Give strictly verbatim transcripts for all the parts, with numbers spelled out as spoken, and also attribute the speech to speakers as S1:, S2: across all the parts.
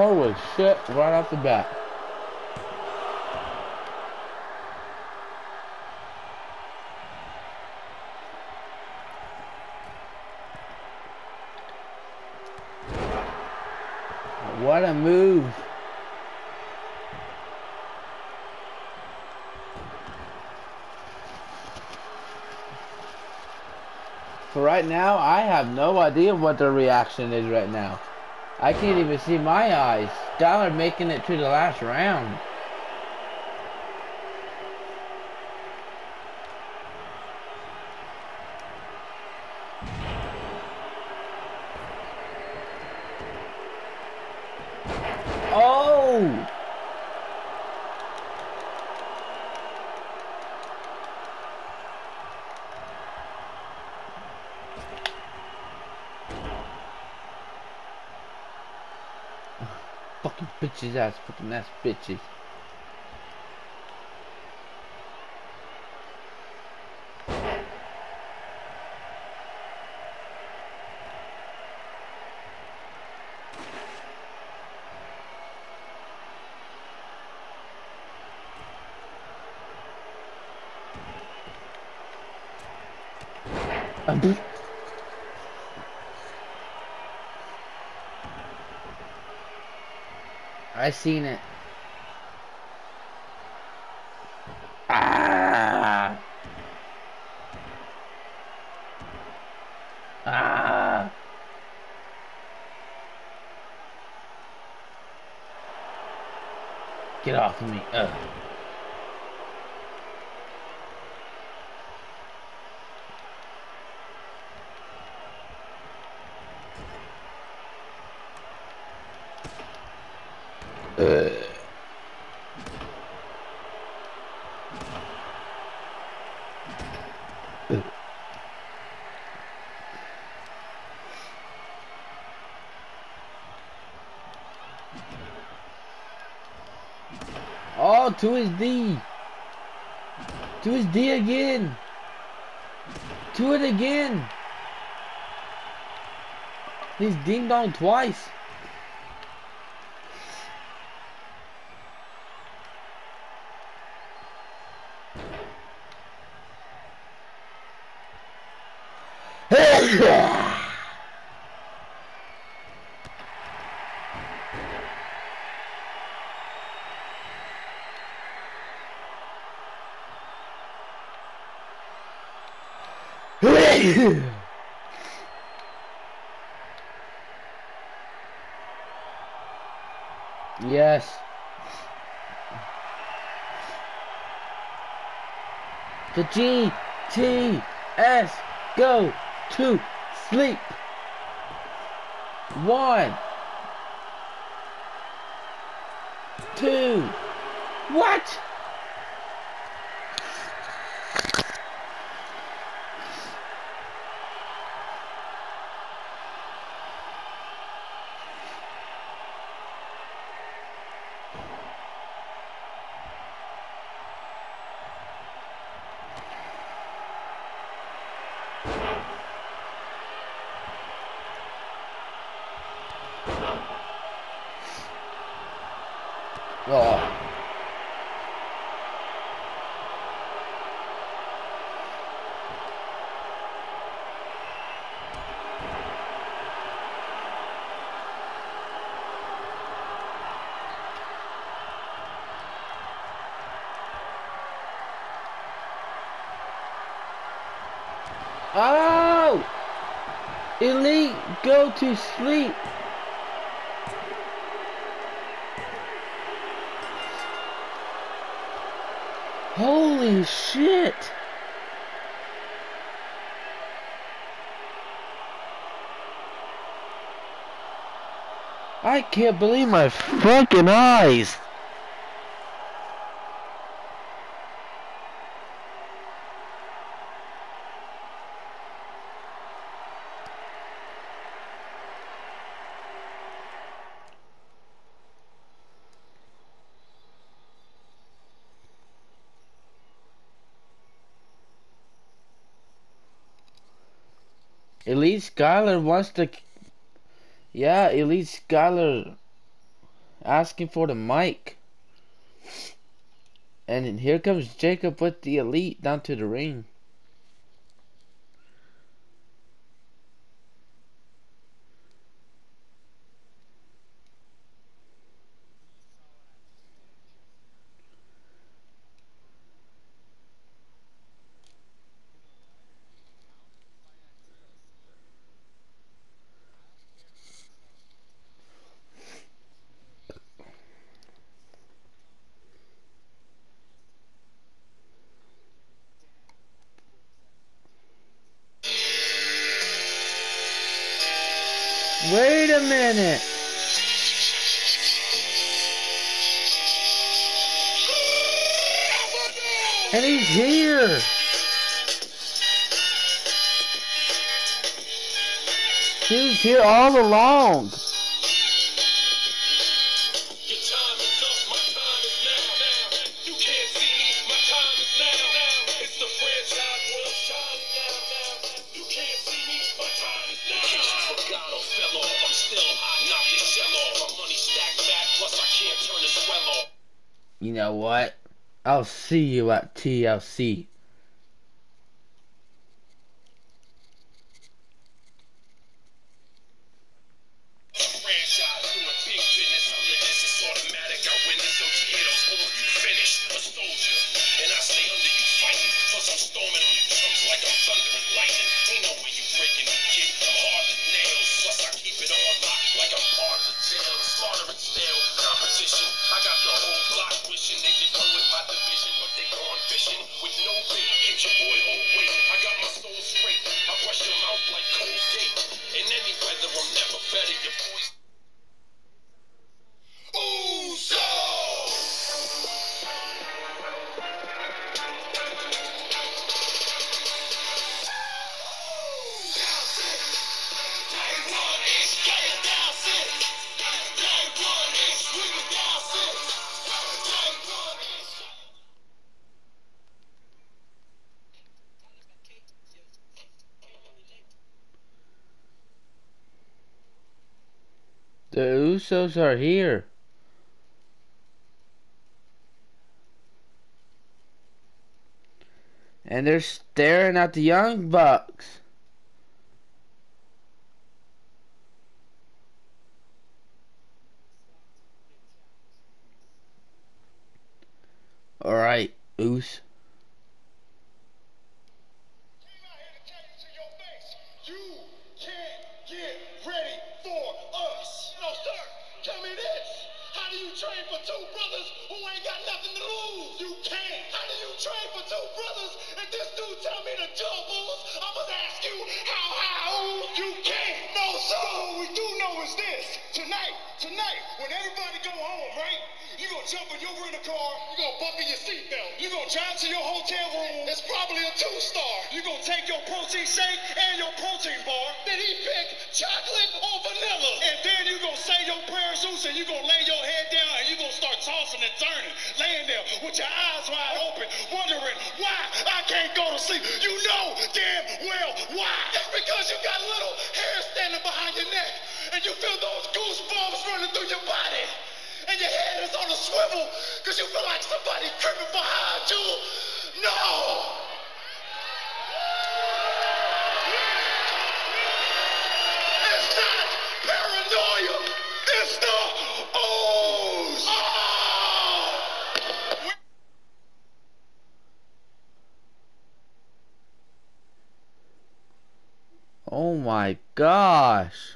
S1: Holy shit, right off the bat. What a move. For right now, I have no idea what their reaction is right now. I can't even see my eyes. Skylar making it to the last round. Oh! Fucking bitches ass, fucking ass bitches. I seen it. Ah! Ah! Get off of me. Ugh. Uh. Oh, to his D. To his D again. To it again. He's ding dong twice. Yes. The G T S go to sleep. One. Two. What? Oh. Oh! Elite, go to sleep. Holy shit! I can't believe my fucking eyes! Elite Skylar wants to... Yeah, Elite Skylar asking for the mic. And then here comes Jacob with the Elite down to the ring. Wait a minute. And he's here. He was here all along. You know what? I'll see you at T L C. The Usos are here. And they're staring at the Young Bucks. Alright, Uso.
S2: Train for two brothers who ain't got nothing to lose. You can't. How do you train for two brothers and this dude tell me to jump bulls? I must ask you, how, how? You can't. No, sir. So what we do know is this. Tonight, tonight, when everybody go home, right? You gonna jump in your rental car, you gonna buckle your seatbelt. You gonna drive to your hotel room. It's probably a two-star. You gonna take your protein shake and your protein bar. Then he pick chocolate or vanilla. And then you gonna say your prayers, Zeus, and you gonna lay your head down and you gonna start tossing and turning, laying there with your eyes wide open, wondering why I can't go to sleep. You know damn well why. It's because you got little hair standing behind your neck and you feel those goosebumps running through your body. And your head is on a swivel because you feel like somebody creeping behind you. No! It's not paranoia. It's the O's. Oh!
S1: Oh my gosh.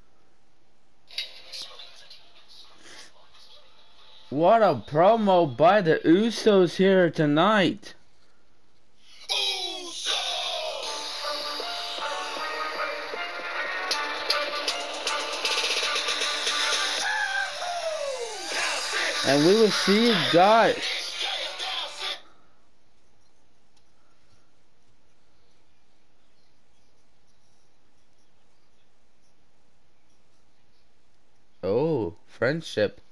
S1: What a promo by the Usos here tonight.
S2: Usos!
S1: And we will see you guys. Oh, friendship.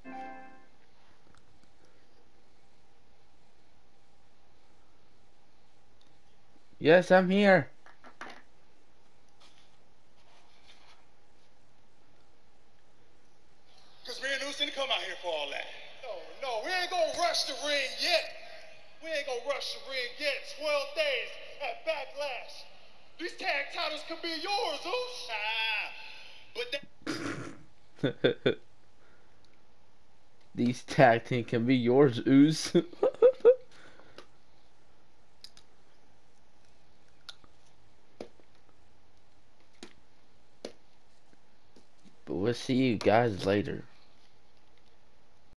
S1: Yes, I'm here.
S2: Because me and Uce didn't come out here for all that. No, no, we ain't gonna rush the ring yet. We ain't gonna rush the ring yet. twelve days at Backlash. These tag titles can be yours, Uce. Ah, but that...
S1: These tag team can be yours, Uce. But we'll see you guys later.